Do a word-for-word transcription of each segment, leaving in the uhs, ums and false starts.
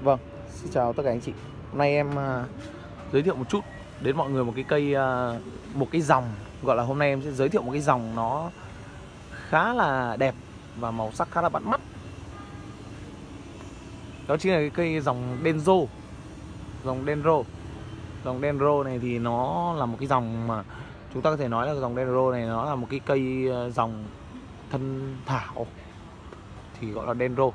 Vâng, xin chào tất cả anh chị. Hôm nay em uh, giới thiệu một chút đến mọi người một cái cây, uh, một cái dòng. Gọi là hôm nay em sẽ giới thiệu một cái dòng nó khá là đẹp và màu sắc khá là bắt mắt. Đó chính là cái cây dòng Denso. Dòng Denso. Dòng Denso này thì nó là một cái dòng mà chúng ta có thể nói là dòng Denso này nó là một cái cây uh, dòng thân thảo thì gọi là Denso.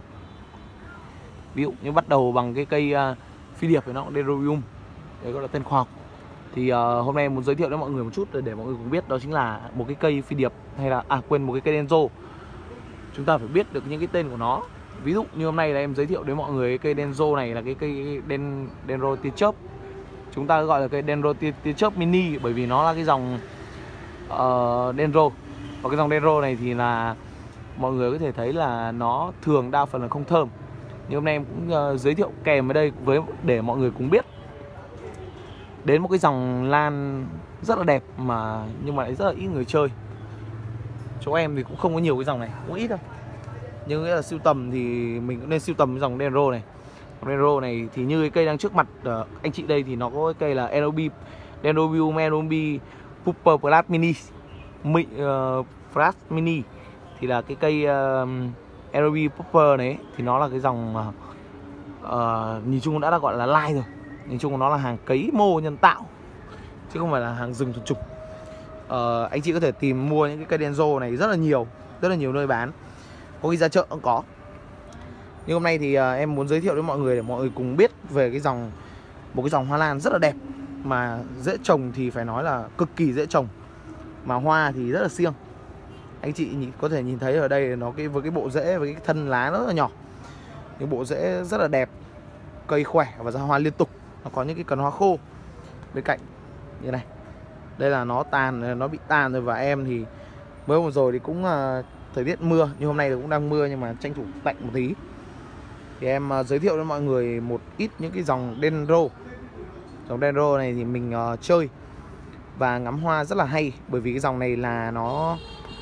Ví dụ như bắt đầu bằng cái cây uh, phi điệp thì nó cũng Dendrobium, đấy gọi là tên khoa học. Thì uh, hôm nay em muốn giới thiệu đến mọi người một chút để mọi người cũng biết đó chính là một cái cây phi điệp hay là à quên một cái cây Denso. Chúng ta phải biết được những cái tên của nó. Ví dụ như hôm nay là em giới thiệu đến mọi người cái cây Denso này là cái cây Den, Dendro tia chớp. Chúng ta gọi là cây Dendro tia, tia chớp mini bởi vì nó là cái dòng uh, Dendro. Và cái dòng Dendro này thì là mọi người có thể thấy là nó thường đa phần là không thơm. Nhưng hôm nay em cũng uh, giới thiệu kèm ở đây với để mọi người cùng biết đến một cái dòng lan rất là đẹp mà nhưng mà lại rất là ít người chơi. Chỗ em thì cũng không có nhiều cái dòng này, cũng ít thôi. Nhưng nghĩa là sưu tầm thì mình cũng nên sưu tầm cái dòng Dendro này. Dendro này thì như cái cây đang trước mặt uh, anh chị đây thì nó có cái cây là en ô bê Dendrobium en ô bê Pupper Plus Mini, Mi, uh, Plus Mini thì là cái cây uh, en ô bê Pupper này thì nó là cái dòng uh, uh, nhìn chung đã là gọi là lai rồi. Nhìn chung nó là hàng cấy mô nhân tạo chứ không phải là hàng rừng thuần trùng. uh, Anh chị có thể tìm mua những cái cây Denso này rất là nhiều, rất là nhiều nơi bán, có khi ra chợ cũng có. Nhưng hôm nay thì uh, em muốn giới thiệu đến mọi người để mọi người cùng biết về cái dòng, một cái dòng hoa lan rất là đẹp mà dễ trồng thì phải nói là cực kỳ dễ trồng, mà hoa thì rất là siêng. Anh chị có thể nhìn thấy ở đây nó cái với cái bộ rễ với cái thân lá rất là nhỏ, những bộ rễ rất là đẹp, cây khỏe và ra hoa liên tục. Nó có những cái cần hoa khô bên cạnh như này. Đây là nó tàn, nó bị tàn rồi. Và em thì mới hôm rồi thì cũng uh, thời tiết mưa, nhưng hôm nay thì cũng đang mưa nhưng mà tranh thủ tạnh một tí. Thì em uh, giới thiệu cho mọi người một ít những cái dòng Dendro. Dòng Dendro này thì mình uh, chơi và ngắm hoa rất là hay, bởi vì cái dòng này là nó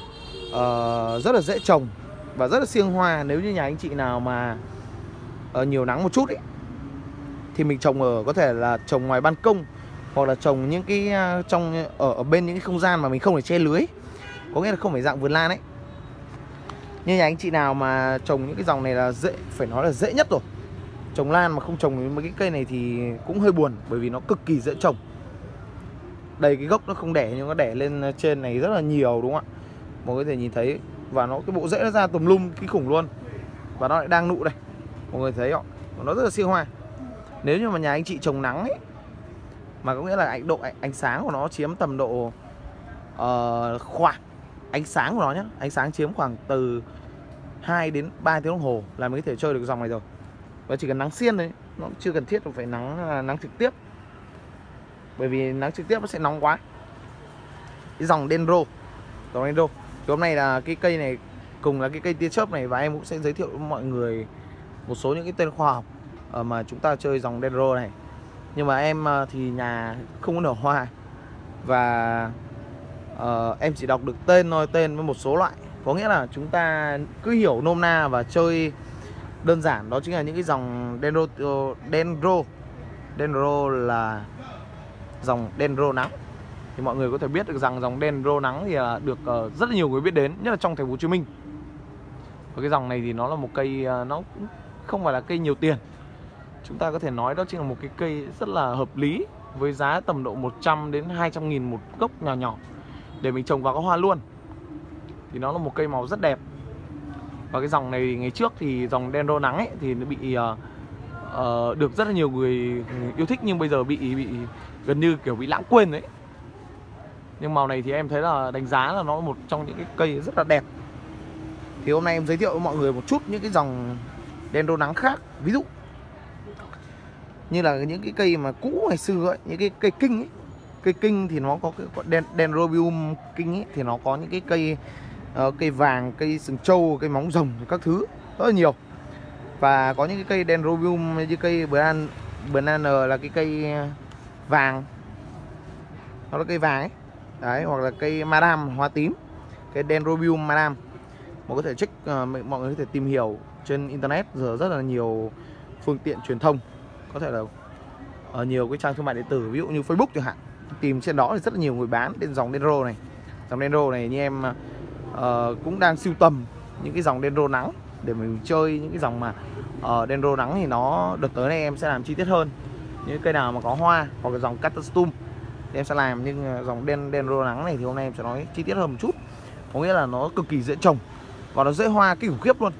uh, rất là dễ trồng và rất là siêng hoa. Nếu như nhà anh chị nào mà uh, nhiều nắng một chút ấy, thì mình trồng ở có thể là trồng ngoài ban công, hoặc là trồng những cái uh, trong ở, ở bên những cái không gian mà mình không phải che lưới, có nghĩa là không phải dạng vườn lan ấy. Như nhà anh chị nào mà trồng những cái dòng này là dễ, phải nói là dễ nhất rồi. Trồng lan mà không trồng mấy cái cây này thì cũng hơi buồn, bởi vì nó cực kỳ dễ trồng. Đây cái gốc nó không đẻ nhưng nó đẻ lên trên này rất là nhiều, đúng không ạ? Mọi người có thể nhìn thấy. Và nó cái bộ rễ nó ra tùm lum kinh khủng luôn. Và nó lại đang nụ đây, mọi người thấy không? Nó rất là siêu hoa. Nếu như mà nhà anh chị trồng nắng ấy, mà có nghĩa là ánh độ ánh sáng của nó chiếm tầm độ uh, khoảng ánh sáng của nó nhé, ánh sáng chiếm khoảng từ hai đến ba tiếng đồng hồ là mới có thể chơi được dòng này rồi. Và chỉ cần nắng xiên đấy, nó chưa cần thiết phải nắng nắng trực tiếp, bởi vì nắng trực tiếp nó sẽ nóng quá. Cái dòng Dendro, dòng Dendro thì hôm nay là cái cây này cùng là cái cây tia chớp này, và em cũng sẽ giới thiệu với mọi người một số những cái tên khoa học ở mà chúng ta chơi dòng Dendro này. Nhưng mà em thì nhà không có nở hoa, và uh, em chỉ đọc được tên thôi, tên với một số loại. Có nghĩa là chúng ta cứ hiểu nôm na và chơi đơn giản, đó chính là những cái dòng Dendro. Dendro Dendro là dòng Dendro nắng. Thì mọi người có thể biết được rằng dòng Dendro nắng thì là được uh, rất là nhiều người biết đến, nhất là trong thành phố Hồ Chí Minh. Và cái dòng này thì nó là một cây uh, nó cũng không phải là cây nhiều tiền. Chúng ta có thể nói đó chính là một cái cây rất là hợp lý, với giá tầm độ một trăm đến hai trăm nghìn một gốc nhỏ nhỏ để mình trồng vào có hoa luôn. Thì nó là một cây màu rất đẹp. Và cái dòng này ngày trước thì dòng Dendro nắng ấy thì nó bị uh, uh, được rất là nhiều người yêu thích, nhưng bây giờ bị bị gần như kiểu bị lãng quên đấy. Nhưng màu này thì em thấy là đánh giá là nó là một trong những cái cây rất là đẹp. Thì hôm nay em giới thiệu với mọi người một chút những cái dòng Dendro nắng khác. Ví dụ như là những cái cây mà cũ ngày xưa ấy, những cái cây kinh ấy. Cây kinh thì nó có cái Dendrobium kinh ấy, thì nó có những cái cây uh, cây vàng, cây sừng trâu, cây móng rồng, các thứ rất là nhiều. Và có những cái cây Dendrobium như cây banana là cái cây vàng, nó là cây vàng ấy. Đấy, hoặc là cây madam hoa tím, cái Dendrobium madam. Mọi người có thể check, uh, mọi người có thể tìm hiểu trên internet, giờ rất là nhiều phương tiện truyền thông, có thể là ở nhiều cái trang thương mại điện tử, ví dụ như Facebook chẳng hạn, tìm trên đó thì rất là nhiều người bán đến dòng Denro này. Dòng Denro này như em uh, cũng đang sưu tầm những cái dòng Denro nắng để mình chơi những cái dòng mà uh, Denro nắng thì nó đợt tới này em sẽ làm chi tiết hơn. Những cây nào mà có hoa hoặc là dòng Custom thì em sẽ làm, nhưng dòng Den Denro nắng này thì hôm nay em sẽ nói chi tiết hơn một chút. Có nghĩa là nó cực kỳ dễ trồng và nó dễ hoa kinh khủng khiếp luôn.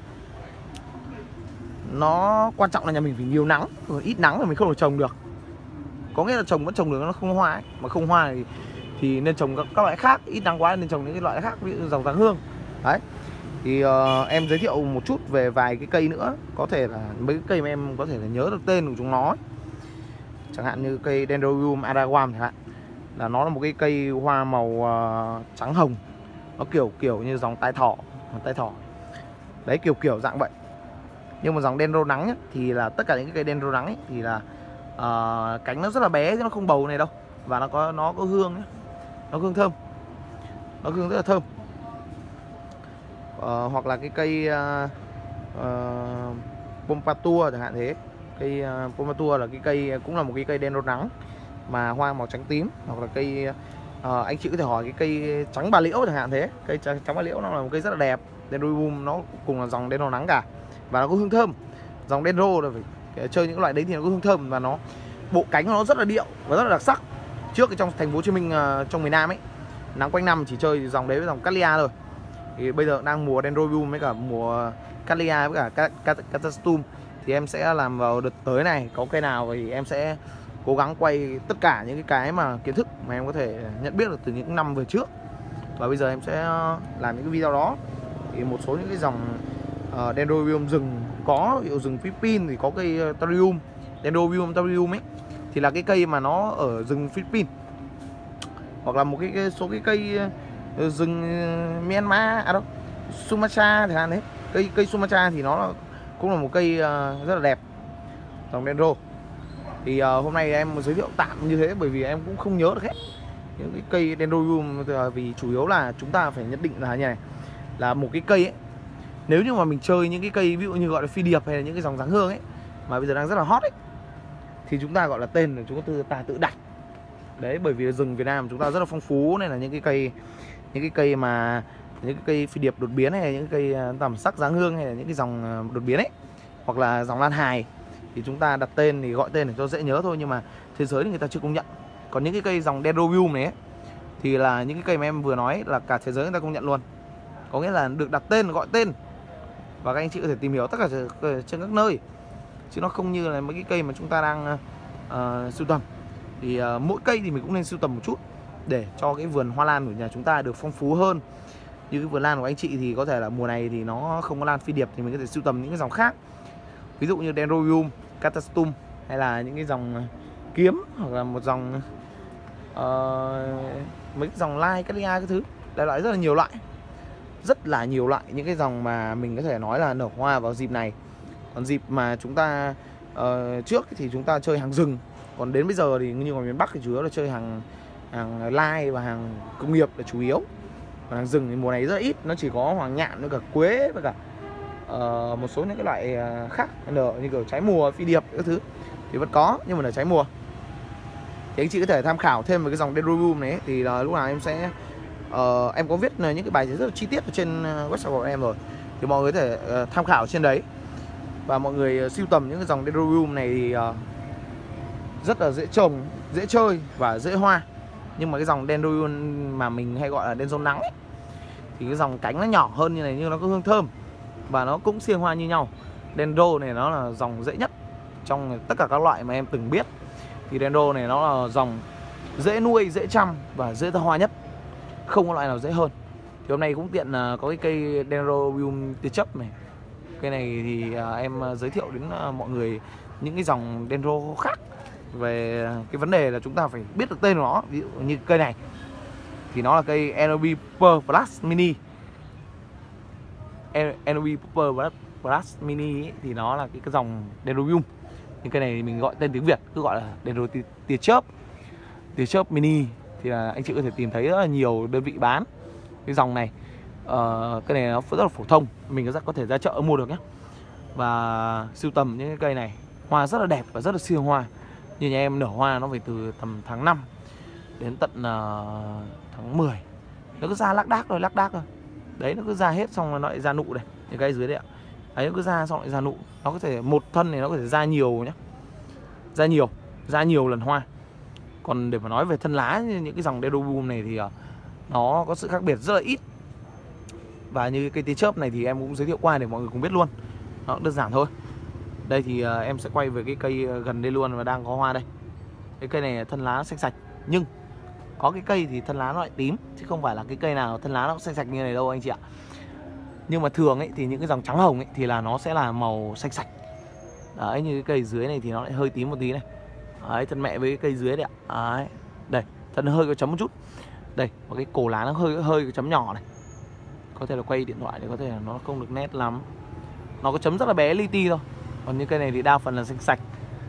Nó quan trọng là nhà mình phải nhiều nắng, ít nắng là mình không thể trồng được. Có nghĩa là trồng vẫn trồng được, nó không hoa ấy. Mà không hoa thì, thì nên trồng các, các loại khác. Ít nắng quá nên trồng những cái loại khác, ví dụ dòng giáng hương. Đấy. Thì uh, em giới thiệu một chút về vài cái cây nữa. Có thể là mấy cái cây mà em có thể là nhớ được tên của chúng nó ấy. Chẳng hạn như cây Dendrobium adaguam chẳng hạn, là nó là một cái cây hoa màu uh, trắng hồng. Nó kiểu kiểu như dòng tai thỏ, tai thỏ. Đấy, kiểu kiểu dạng vậy. Nhưng mà dòng Denro nắng ấy, thì là tất cả những cái cây Denro nắng ấy, thì là uh, cánh nó rất là bé chứ nó không bầu này đâu, và nó có nó có hương ấy. Nó hương thơm, nó hương rất là thơm. Uh, hoặc là cái cây uh, uh, Pompadour chẳng hạn thế. Cây uh, Pompadour là cái cây cũng là một cái cây Denro nắng mà hoa màu trắng tím. Hoặc là cây uh, anh chị có thể hỏi cái cây trắng bà liễu chẳng hạn thế. Cây trắng bà liễu nó là một cây rất là đẹp. Dendrobium nó cùng là dòng Denro nắng cả, và nó có hương thơm. Dòng Denro là phải chơi những loại đấy thì nó có hương thơm, và nó bộ cánh của nó rất là điệu và rất là đặc sắc. Trước trong thành phố Hồ Chí Minh, uh, trong miền Nam ấy, nắng quanh năm chỉ chơi dòng đấy với dòng Cattleya thôi. Thì bây giờ đang mùa Dendrobium với cả mùa Cattleya với cả Custom, thì em sẽ làm vào đợt tới này. Có cây nào thì em sẽ cố gắng quay tất cả những cái mà kiến thức mà em có thể nhận biết được từ những năm về trước. Và bây giờ em sẽ làm những cái video đó. Thì một số những cái dòng uh, Dendrobium rừng có, ví dụ rừng Philippines thì có cây uh, Tarium, Dendrobium Tarium ấy, thì là cái cây mà nó ở rừng Philippines. Hoặc là một cái, cái số cái cây uh, rừng uh, Myanmar, à đâu, Sumatra chẳng hạn đấy. Cây cây Sumatra thì nó là, cũng là một cây uh, rất là đẹp, dòng Denro. Thì uh, hôm nay em giới thiệu tạm như thế, bởi vì em cũng không nhớ được hết những cái cây Dendrobium, vì chủ yếu là chúng ta phải nhận định là như này, là một cái cây ấy, nếu như mà mình chơi những cái cây ví dụ như gọi là phi điệp hay là những cái dòng giáng hương ấy mà bây giờ đang rất là hot ấy, thì chúng ta gọi là tên là chúng ta tự đặt. Đấy, bởi vì rừng Việt Nam chúng ta rất là phong phú, nên là những cái cây những cái cây mà những cái cây phi điệp đột biến hay là những cây tầm sắc giáng hương hay là những cái dòng đột biến ấy, hoặc là dòng lan hài, thì chúng ta đặt tên thì gọi tên để cho dễ nhớ thôi, nhưng mà thế giới thì người ta chưa công nhận. Còn những cái cây dòng Dendrobium này ấy, thì là những cái cây mà em vừa nói là cả thế giới người ta công nhận luôn. Có nghĩa là được đặt tên, gọi tên, và các anh chị có thể tìm hiểu tất cả trên các nơi, chứ nó không như là mấy cái cây mà chúng ta đang uh, sưu tầm. Thì uh, mỗi cây thì mình cũng nên sưu tầm một chút để cho cái vườn hoa lan của nhà chúng ta được phong phú hơn. Như cái vườn lan của anh chị thì có thể là mùa này thì nó không có lan phi điệp, thì mình có thể sưu tầm những cái dòng khác, ví dụ như Dendrobium, Custom, hay là những cái dòng kiếm, hoặc là một dòng uh, mấy cái dòng lai, Cattleya, cái thứ đại loại, rất là nhiều loại, rất là nhiều loại những cái dòng mà mình có thể nói là nở hoa vào dịp này. Còn dịp mà chúng ta uh, trước thì chúng ta chơi hàng rừng, còn đến bây giờ thì như ở miền Bắc thì chủ yếu là chơi hàng hàng lai và hàng công nghiệp là chủ yếu. Còn hàng rừng thì mùa này rất ít, nó chỉ có hoàng nhạn với cả quế với cả uh, một số những cái loại khác nở như kiểu trái mùa, phi điệp các thứ thì vẫn có, nhưng mà là trái mùa. Thì anh chị có thể tham khảo thêm về cái dòng Dendrobium này ấy, thì là lúc nào em sẽ uh, em có viết những cái bài rất là chi tiết ở trên website của em rồi, thì mọi người có thể uh, tham khảo trên đấy. Và mọi người uh, sưu tầm những cái dòng Dendrobium này thì uh, rất là dễ trồng, dễ chơi và dễ hoa. Nhưng mà cái dòng Dendrobium mà mình hay gọi là Dendro nắng ấy, thì cái dòng cánh nó nhỏ hơn như này, nhưng nó có hương thơm và nó cũng xiềng hoa như nhau. Dendro này nó là dòng dễ nhất trong tất cả các loại mà em từng biết. Thì Dendro này nó là dòng dễ nuôi, dễ chăm và dễ ra hoa nhất, không có loại nào dễ hơn. Thì hôm nay cũng tiện uh, có cái cây Dendrobium tia chớp này. Cây này thì uh, em uh, giới thiệu đến uh, mọi người những cái dòng Dendro khác về cái vấn đề là chúng ta phải biết được tên của nó. Ví dụ như cây này thì nó là cây en o bê Purple Plus Mini. en o bê Purple Plus Mini ấy, thì nó là cái, cái dòng Dendrobium. Nhưng cây này thì mình gọi tên tiếng Việt cứ gọi là Dendro tia chớp, tia chớp mini. Thì là anh chị có thể tìm thấy rất là nhiều đơn vị bán cái dòng này. uh, Cái này nó rất là phổ thông, mình có có thể ra chợ mua được nhé. Và sưu tầm những cái cây này Hoa rất là đẹp và rất là siêu hoa. Như nhà em nở hoa nó phải từ tầm tháng năm đến tận uh, tháng mười. Nó cứ ra lác đác rồi, lác đác rồi. Đấy, nó cứ ra hết xong rồi nó lại ra nụ này. Những cái dưới đấy ạ. Đấy, nó cứ ra xong lại ra nụ. Nó có thể một thân này nó có thể ra nhiều nhá. Ra nhiều, ra nhiều lần hoa. Còn để mà nói về thân lá, những cái dòng Dendrobium này thì uh, nó có sự khác biệt rất là ít. Và như cây tia chớp này thì em cũng giới thiệu qua để mọi người cùng biết luôn. Nó cũng đơn giản thôi. Đây thì uh, em sẽ quay về cái cây gần đây luôn và đang có hoa đây. Cái cây này thân lá xanh sạch. Nhưng có cái cây thì thân lá nó lại tím, chứ không phải là cái cây nào thân lá nó xanh sạch như này đâu anh chị ạ. Nhưng mà thường ấy thì những cái dòng trắng hồng ấy thì là nó sẽ là màu xanh sạch. Đấy, như cái cây dưới này thì nó lại hơi tím một tí này. Đấy, thân mẹ với cái cây dưới đấy ạ. Đấy, đây, thân hơi có chấm một chút. Đây, và cái cổ lá nó hơi hơi có chấm nhỏ này. Có thể là quay điện thoại để có thể là nó không được nét lắm. Nó có chấm rất là bé li ti thôi. Còn như cây này thì đa phần là xanh sạch.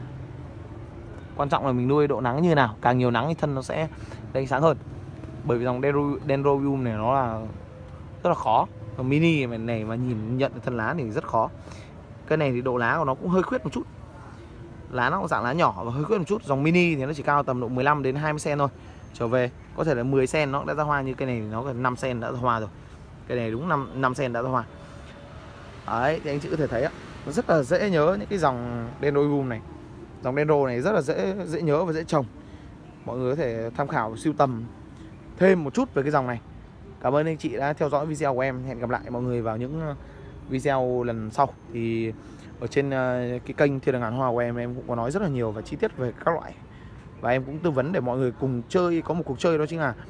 Quan trọng là mình nuôi độ nắng như nào. Càng nhiều nắng thì thân nó sẽ ánh sáng hơn. Bởi vì dòng Dendrobium này nó là rất là khó. Còn mini này mà nhìn nhận thân lá thì rất khó. Cái này thì độ lá của nó cũng hơi khuyết một chút. Lá nó cũng dạng lá nhỏ và hơi khuyết một chút. Dòng mini thì nó chỉ cao tầm độ mười lăm đến hai mươi xăng-ti-mét thôi. Trở về có thể là mười xăng-ti-mét nó đã ra hoa, như cây này thì nó gần năm xăng-ti-mét đã ra hoa rồi. Cây này đúng năm xăng-ti-mét đã ra hoa. Đấy, thì anh chị có thể thấy á, nó rất là dễ nhớ những cái dòng Dendrobium này. Dòng Dendro này rất là dễ dễ nhớ và dễ trồng. Mọi người có thể tham khảo sưu tầm thêm một chút về cái dòng này. Cảm ơn anh chị đã theo dõi video của em. Hẹn gặp lại mọi người vào những video lần sau. Thì ở trên cái kênh Thiên Đường Ngàn Hoa của em, em cũng có nói rất là nhiều và chi tiết về các loại. Và em cũng tư vấn để mọi người cùng chơi, có một cuộc chơi đó chính là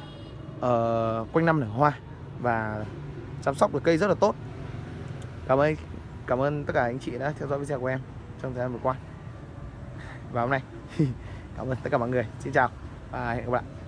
uh, quanh năm nở hoa và chăm sóc được cây rất là tốt. Cảm ơn cảm ơn tất cả anh chị đã theo dõi video của em trong thời gian vừa qua và hôm nay. Cảm ơn tất cả mọi người. Xin chào và hẹn gặp lại.